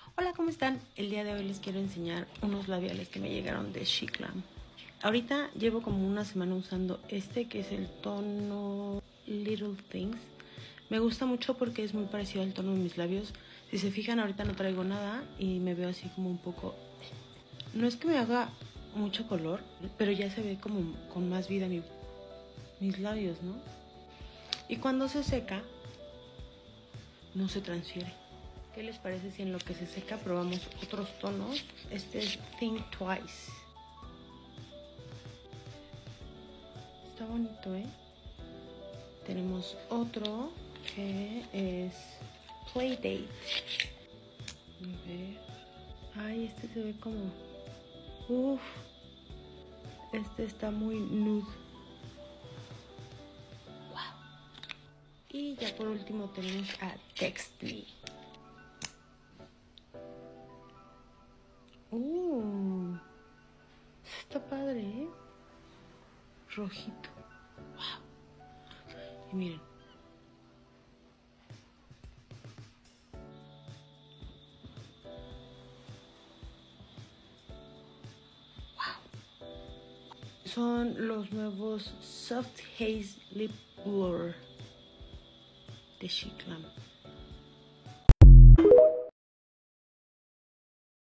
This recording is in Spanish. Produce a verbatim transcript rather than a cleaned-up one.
Hola, ¿cómo están? El día de hoy les quiero enseñar unos labiales que me llegaron de Shiklam. Ahorita llevo como una semana usando este, que es el tono Little Things. Me gusta mucho porque es muy parecido al tono de mis labios. Si se fijan, ahorita no traigo nada y me veo así como un poco... No es que me haga mucho color, pero ya se ve como con más vida mi, mis labios, ¿no? Y cuando se seca, no se transfiere. ¿Qué les parece si en lo que se seca probamos otros tonos? Este es Think Twice. Está bonito, ¿eh? Tenemos otro que es Playdate. A ver. Ay, este se ve como... Uf. Este está muy nude. Wow. Y ya por último tenemos a Text Me. Uh, está padre, ¿eh? Rojito. Wow. Y miren. Wow. Son los nuevos Soft Haze Lip Blur de Shiklam.